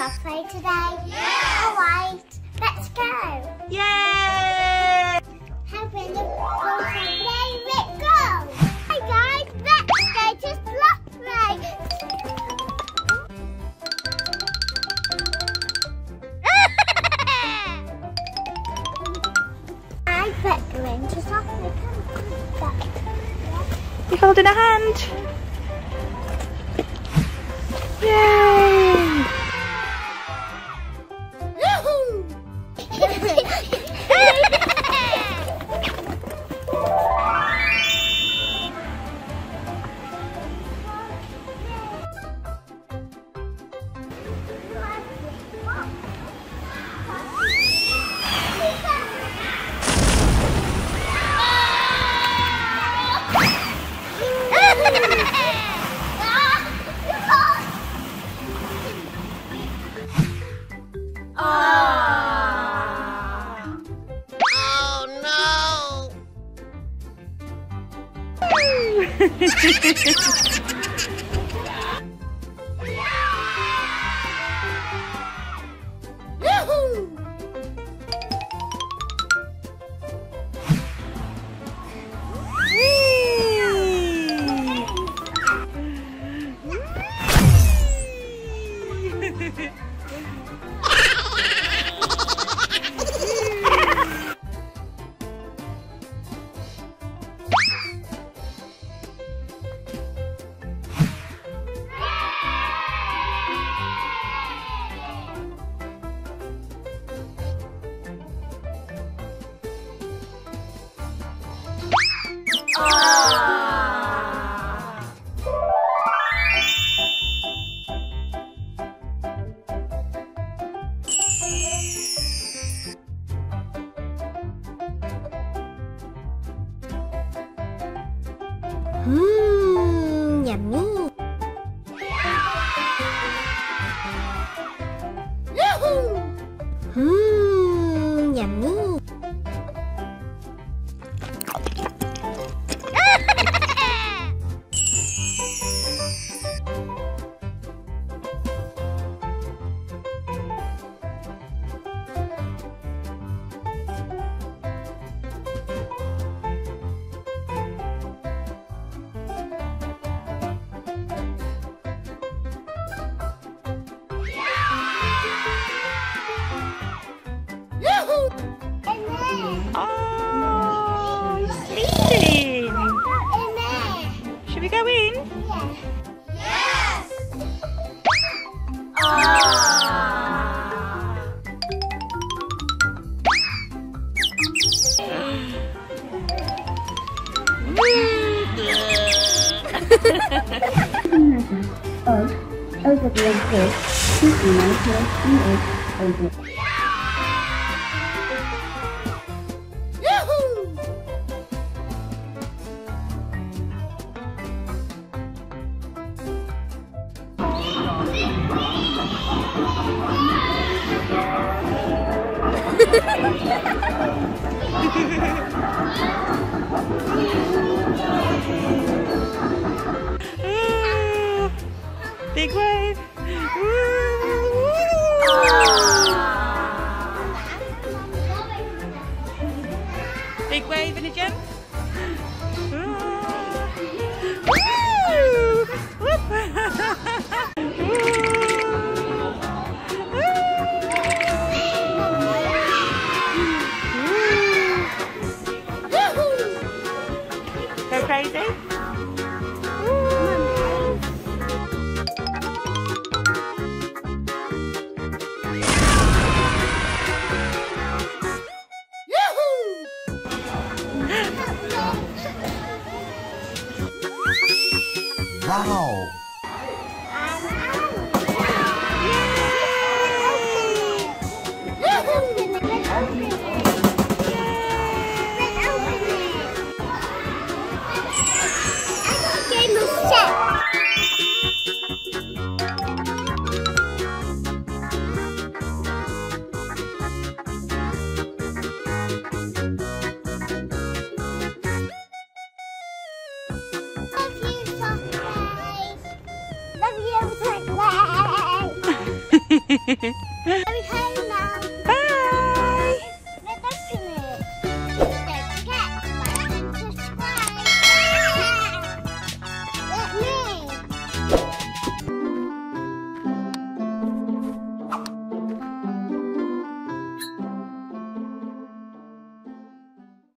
soft play today? Yeah! Alright, let's go! Yay! Having a soft play, let's go! Hi guys, let's go to soft play! I bet we're into soft play. You're holding a hand. Yay! Yummy! Yummy! Oh, he's sleeping. Should we go in? Yeah. Yes! Over the course, 2 over. Big wave. Big wave and a jump. Go crazy. Wow! Love you, soft play. Hurry home.